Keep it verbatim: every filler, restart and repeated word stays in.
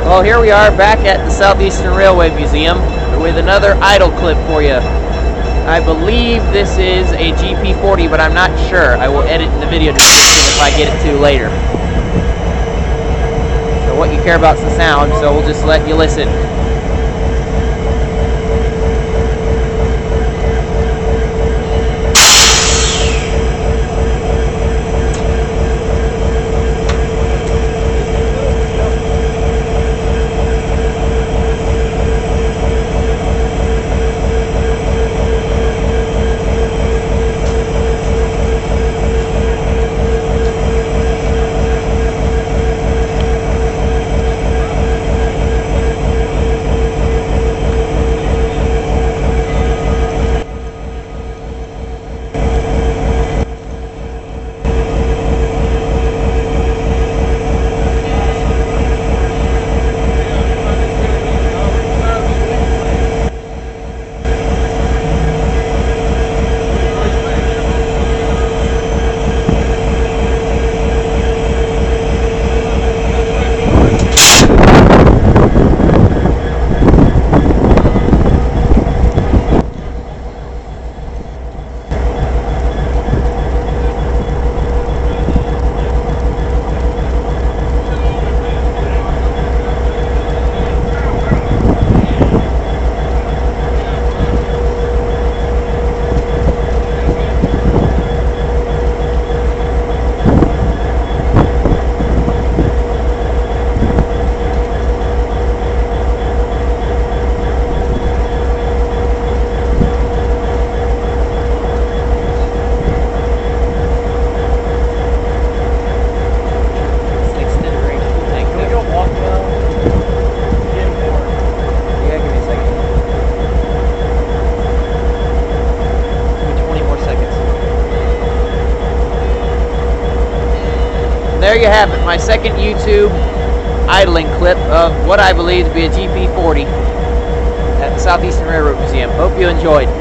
Well, here we are back at the Southeastern Railway Museum with another idle clip for you. I believe this is a G P forty, but I'm not sure. I will edit in the video description if I get it to later. So what you care about is the sound, so we'll just let you listen. There you have it, my second YouTube idling clip of what I believe to be a G P forty at the Southeastern Railroad Museum. Hope you enjoyed.